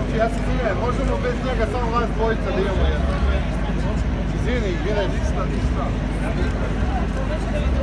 Momci, ja se izvinjam, možemo bez njega samo vas dvojica da imamo jedno. Izvini,